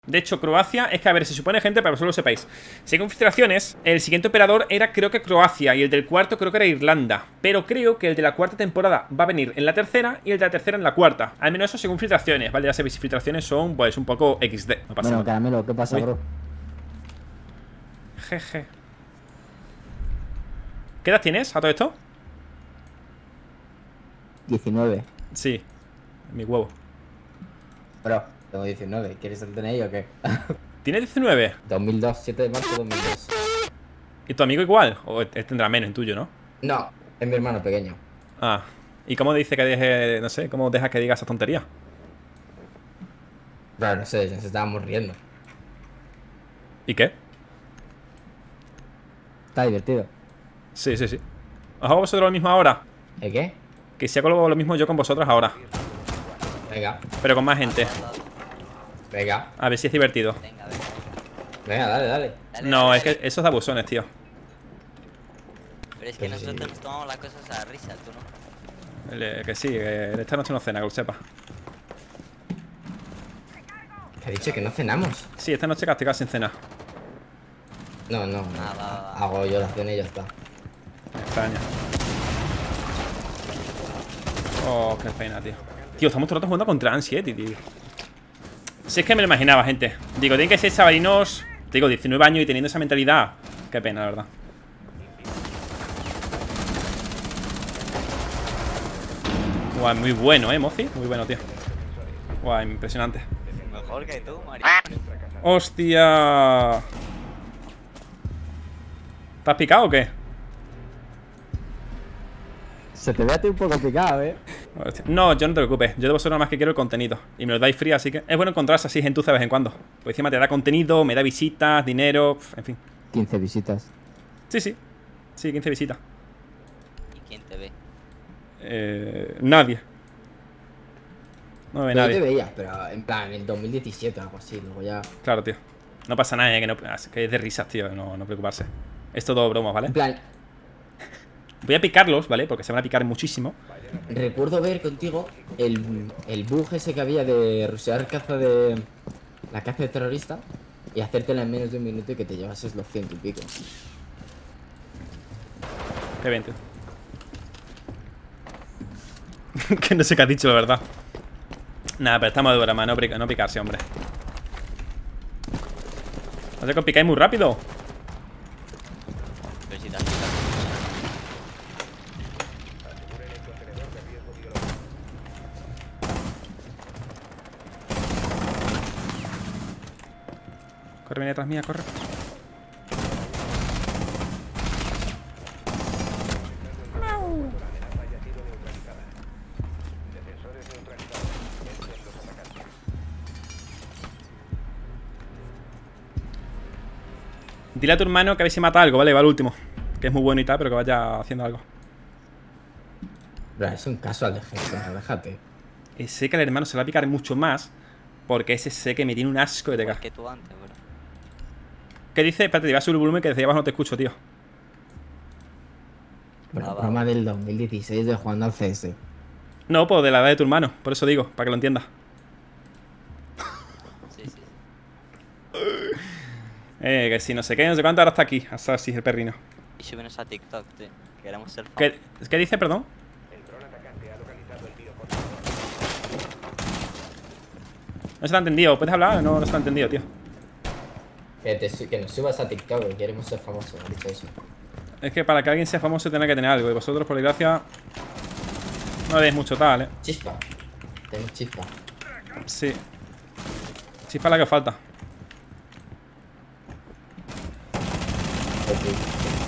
De hecho, Croacia, es que a ver, se supone, gente, para que vosotros lo sepáis. Según filtraciones, el siguiente operador era, creo que Croacia, y el del cuarto creo que era Irlanda. Pero creo que el de la cuarta temporada va a venir en la tercera y el de la tercera en la cuarta. Al menos eso según filtraciones, ¿vale? Ya sabéis, si filtraciones son, pues, un poco XD. No pasa Bueno, nada. Caramelo, ¿qué pasa, Uy. bro? Jeje. ¿Qué edad tienes a todo esto? 19. Sí, mi huevo. Bro, tengo 19. ¿Quieres el DNI o qué? ¿Tienes 19? 2002, 7 de marzo de 2002. ¿Y tu amigo igual? O él tendrá menos en tuyo, ¿no? No, es mi hermano pequeño. Ah. ¿Y cómo dice que deje, no sé, cómo deja que diga esa tontería? Bro, no sé, nos estábamos riendo. ¿Y qué? Está divertido. Sí, sí, sí. ¿Os hago vosotros lo mismo ahora? ¿El qué? Que si hago lo mismo yo con vosotros ahora. Venga, Pero con más gente. venga. A ver si es divertido. Venga, venga. Venga, dale, dale. Dale, No, dale. es que esos de abusones, tío. Pero es que Pues sí. nosotros nos tomamos las cosas a la risa, tú no. Que sí, que esta noche no cena, que lo sepa. Que ha dicho que no cenamos. Sí, esta noche castigar sin cena. No, no. Ah, va. Hago yo la cena y ya está. Me extraña. Oh, qué pena, tío. Tío, estamos todo el rato jugando contra Ansiety, tío. Si es que me lo imaginaba, gente. Digo, tienen que ser chavalinos. Te digo, 19 años y teniendo esa mentalidad. Qué pena, la verdad. Guau, muy bueno, Mozi. Muy bueno, tío. Guau, impresionante. Mejor que tú, Mario. ¡Hostia! ¿Te has picado o qué? Se te ve a ti un poco picado, Hostia. No, yo no te preocupes. Yo de vosotros nada más que quiero el contenido. Y me lo dais free, así que es bueno encontrarse así gentuza de vez en cuando. Pues encima te da contenido, me da visitas, dinero, en fin. 15 visitas. Sí, sí. Sí, 15 visitas. ¿Y quién te ve? Nadie. No me ve Pero yo te nadie. veía, pero en plan, en 2017 o algo así, luego ya. Claro, tío. No pasa nada, que es de risas, tío. No preocuparse. Es todo bromas, ¿vale? En plan, Voy a picarlos, ¿vale? Porque se van a picar muchísimo. recuerdo ver contigo el bug ese que había de rushear caza de. La caza de terrorista y hacértela en menos de un minuto y que te llevases los 100 y pico. Qué bien, tío. Que no sé qué has dicho, la verdad. Nada, pero estamos de broma, no picarse, hombre. ¿No sé que os picáis muy rápido? Pero si te has picado. Corre, viene detrás mía, corre. Dile a tu hermano que a ver si mata algo, ¿vale? Va al último. Que es muy bueno y tal, pero que vaya haciendo algo. Bro, es un casual de gente, déjate. Sé que al hermano se le va a picar mucho más. Porque ese sé que me tiene un asco de te Igual cagas. que tú antes, bro. ¿Qué dice? Espérate, te voy a subir el volumen que desde abajo no te escucho, tío. Bro, va. broma del 2016 de jugando al CS. No, pues de la edad de tu hermano. Por eso digo, para que lo entiendas. Sí, sí. Que si no sé qué, no sé cuánto, ahora está aquí. Así el perrino. Y súbenos a TikTok, tío. Queremos ser ¿Qué dice, perdón? No se te ha entendido. ¿Puedes hablar? No se te ha entendido, tío. Que nos subas a TikTok, que queremos ser famosos, ha dicho eso. Es que para que alguien sea famoso tiene que tener algo. Y vosotros, por desgracia, no deis mucho tal, ¿eh? Chispa. Tenemos chispa. Sí. Sí, es para la que os falta. Ok.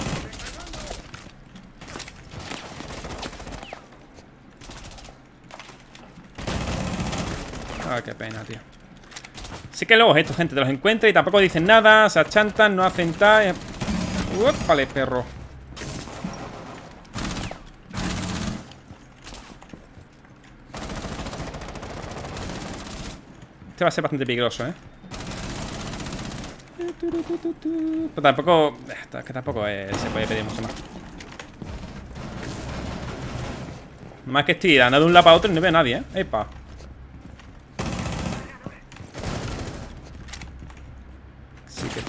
Ah, qué pena, tío. Sí que luego esto, gente, te los encuentra y tampoco dicen nada, se achantan, no hacen tal. Vale, perro. Este va a ser bastante peligroso, ¿eh? Pero tampoco... Es que tampoco se puede pedir mucho más. Más que estoy dando de un lado para otro y no veo a nadie, ¿eh? Epa. Así que...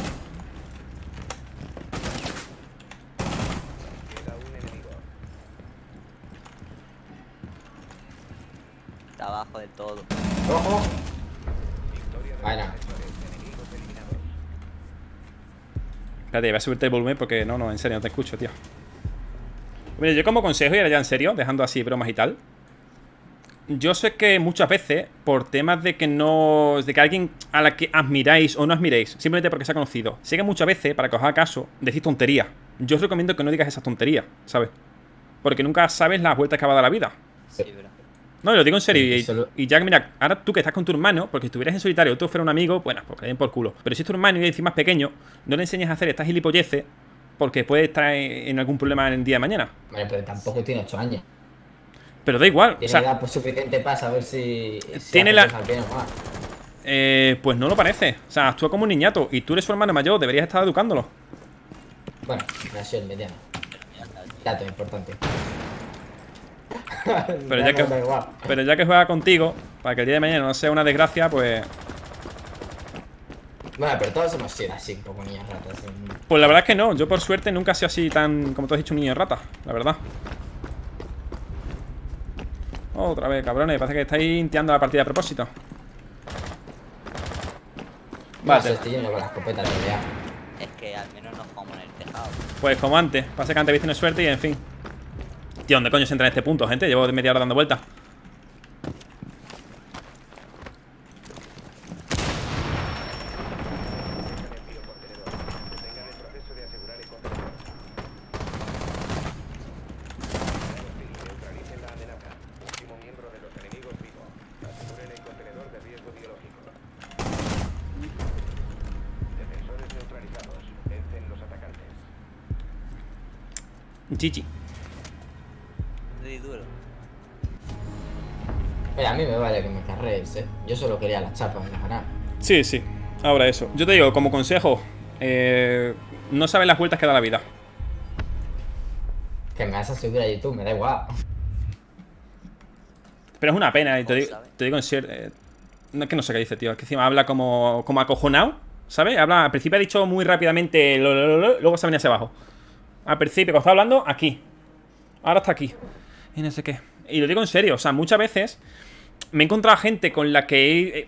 Está abajo del todo. ¡Ojo! Bueno. Espérate, voy a subirte el volumen porque no, en serio, no te escucho, tío. Mira, yo como consejo, y ahora ya en serio, dejando así bromas y tal. Yo sé que muchas veces, por temas de que no... de que alguien a la que admiráis o no admiréis, simplemente porque se ha conocido, sé que muchas veces, para que os haga caso, decís tonterías. Yo os recomiendo que no digas esas tonterías, ¿sabes? Porque nunca sabes las vueltas que va a dar la vida. Sí, bro. No, lo digo en serio. Sí, y ya que, mira, ahora tú que estás con tu hermano, porque si estuvieras en solitario, otro fuera un amigo, bueno, pues que den por culo. Pero si es tu hermano y encima es pequeño, no le enseñes a hacer estas gilipolleces porque puede estar en algún problema en el día de mañana. Vale, pero tampoco tiene 8 años. Pero da igual. Tiene O sea, edad pues, suficiente para saber si tiene hace la... cosas bien o mal. Pues no lo parece. O sea, actúa como un niñato. Y tú eres su hermano mayor, deberías estar educándolo. Bueno, nació el mediano. Dato importante. Pero ya, que, da igual. pero ya que juega contigo, para que el día de mañana no sea una desgracia, pues... Bueno, pero todos hemos sido así, un poco niños ratas. Pues la verdad es que no. Yo por suerte nunca he sido así tan... como tú has dicho, un niño rata. La verdad. Otra vez, cabrones. Parece que estáis intiando la partida a propósito. Vale. Vale. Estoy yendo con la escopeta de pelea. Es que al menos nos jugamos en el tejado. Pues como antes. Pasa que antes habéis tenido suerte y en fin. Tío, ¿dónde coño se entra en este punto, gente? Llevo media hora dando vueltas. GG. Muy duro. Mira, a mí me vale que me carrees, Yo solo quería las chapas en la ganar. Sí, sí. Ahora eso. Yo te digo, como consejo, no sabes las vueltas que da la vida. Que me vas a subir a YouTube, me da igual. Pero es una pena, y te ¿Cómo digo, sabe? te digo en serio. No, es que no sé qué dice, tío. Es que encima habla como acojonado, ¿sabes? Habla, al principio ha dicho muy rápidamente, luego se ha venido hacia abajo. Al principio, cuando estaba hablando, aquí. Ahora está aquí. Y no sé qué. Y lo digo en serio, o sea, muchas veces me he encontrado gente con la que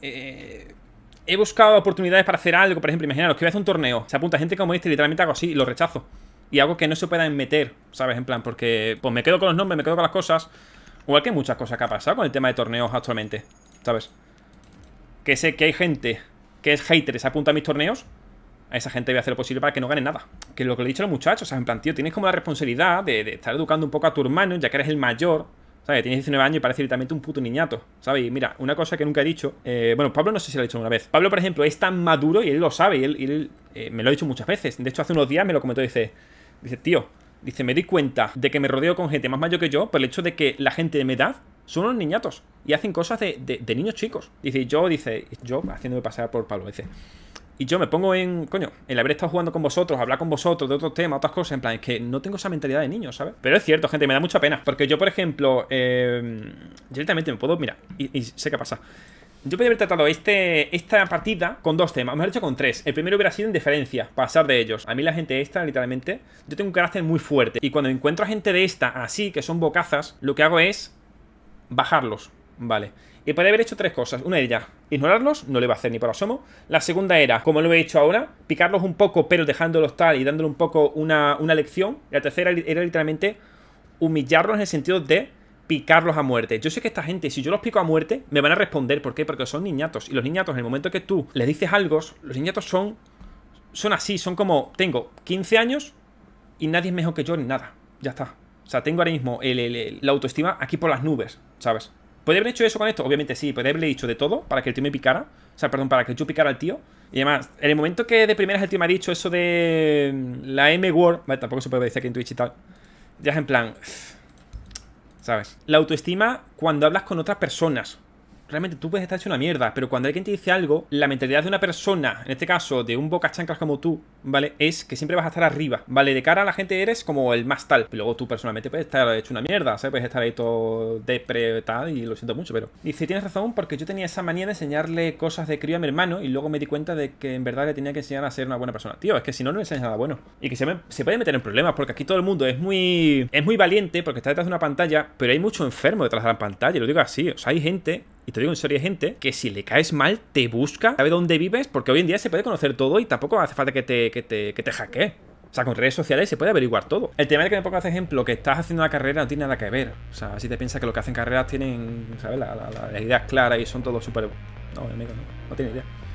he buscado oportunidades para hacer algo. Por ejemplo, imaginaros que voy a hacer un torneo. Se apunta gente como este y literalmente hago así y lo rechazo. Y hago que no se puedan meter, ¿sabes? En plan, porque pues me quedo con los nombres, me quedo con las cosas. Igual que muchas cosas que ha pasado con el tema de torneos actualmente, ¿sabes? Que sé que hay gente que es hater y se apunta a mis torneos. A esa gente voy a hacer lo posible para que no ganen nada. Que es lo que le he dicho a los muchachos. O sea, en plan, tío, tienes como la responsabilidad de estar educando un poco a tu hermano, ya que eres el mayor, ¿sabes? Tienes 19 años y parece literalmente un puto niñato, ¿sabes? Y mira, una cosa que nunca he dicho. Bueno, Pablo no sé si lo ha dicho una vez. Pablo, por ejemplo, es tan maduro y él lo sabe. Y él me lo ha dicho muchas veces. De hecho, hace unos días me lo comentó. Dice, tío, dice, me doy cuenta de que me rodeo con gente más mayor que yo por el hecho de que la gente de mi edad son unos niñatos y hacen cosas de niños chicos. Dice, yo haciéndome pasar por Pablo, dice. Y yo me pongo en, coño, el haber estado jugando con vosotros, hablar con vosotros de otros temas, otras cosas, en plan, es que no tengo esa mentalidad de niño, ¿sabes? Pero es cierto, gente, me da mucha pena. Porque yo, por ejemplo, yo directamente me puedo, mira, y sé qué pasa. Yo podría haber tratado esta partida con dos temas, mejor dicho con tres. El primero hubiera sido indiferencia, pasar de ellos. A mí la gente esta, literalmente, yo tengo un carácter muy fuerte. Y cuando encuentro a gente de esta, así, que son bocazas, lo que hago es bajarlos, ¿vale? Y podría haber hecho tres cosas. Una de ellas, ignorarlos, no le iba a hacer ni por asomo. La segunda era, como lo he hecho ahora, picarlos un poco, pero dejándolos tal y dándole un poco una lección. Y la tercera era literalmente humillarlos en el sentido de picarlos a muerte. Yo sé que esta gente, si yo los pico a muerte, me van a responder. ¿Por qué? Porque son niñatos. Y los niñatos, en el momento que tú les dices algo, los niñatos son así, son como, tengo 15 años y nadie es mejor que yo ni nada. Ya está. O sea, tengo ahora mismo la autoestima aquí por las nubes, ¿sabes? ¿Podría haber hecho eso con esto? Obviamente sí. Podría haberle dicho de todo para que el tío me picara. O sea, perdón, para que yo picara al tío. Y además, en el momento que de primeras el tío me ha dicho eso de la M-word, vale, tampoco se puede decir aquí en Twitch y tal. Ya es en plan, ¿sabes? La autoestima cuando hablas con otras personas. realmente tú puedes estar hecho una mierda, pero cuando alguien te dice algo, la mentalidad de una persona, en este caso de un boca chanclas como tú, ¿vale? Es que siempre vas a estar arriba, ¿vale? De cara a la gente eres como el más tal, pero luego tú personalmente puedes estar hecho una mierda, ¿sabes? Puedes estar ahí todo depre tal, y lo siento mucho, pero... Dice, tienes razón, porque yo tenía esa manía de enseñarle cosas de crío a mi hermano y luego me di cuenta de que en verdad le tenía que enseñar a ser una buena persona. Tío, es que si no, no le enseñas nada bueno. Y que se puede meter en problemas, porque aquí todo el mundo es muy valiente porque está detrás de una pantalla, pero hay mucho enfermo detrás de la pantalla, lo digo así. O sea, hay gente, y te digo en serio, hay gente que si le caes mal, te busca, sabe dónde vives, porque hoy en día se puede conocer todo y tampoco hace falta que te hackee. O sea, con redes sociales se puede averiguar todo. El tema de que me pongas de ejemplo que estás haciendo una carrera no tiene nada que ver. O sea, si te piensas que lo que hacen carreras tienen, ¿sabes? Las ideas claras y son todos súper... No, amigo, no tiene idea.